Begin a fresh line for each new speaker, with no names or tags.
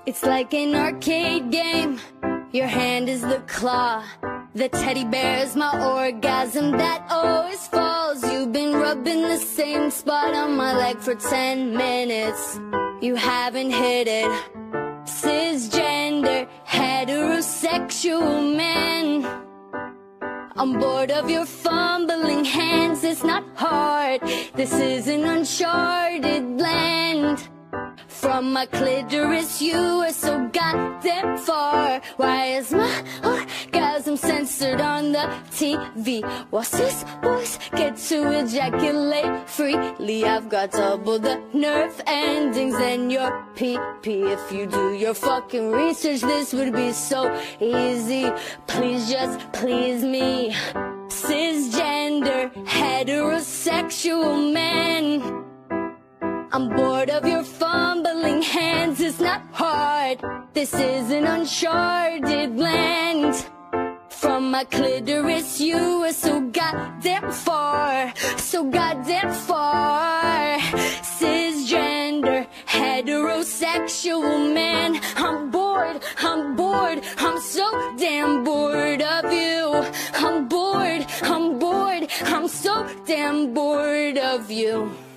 It's like an arcade game. Your hand is the claw. The teddy bear is my orgasm that always falls. You've been rubbing the same spot on my leg for 10 minutes. You haven't hit it. Cisgender, heterosexual men. I'm bored of your fumbling hands. It's not hard. This is an uncharted land. From my clitoris, you are so goddamn far. Why is my orgasm censored on the TV? While cis boys get to ejaculate freely, I've got double the nerve endings than your pee-pee. If you do your fucking research, this would be so easy. Please just please me. Cisgender, heterosexual men. I'm bored of your fumbling hands. It's not hard. This is an uncharted land. From my clitoris, you are so goddamn far. So goddamn far. Cisgender, heterosexual man. I'm bored, I'm bored, I'm so damn bored of you. I'm bored, I'm bored, I'm so damn bored of you.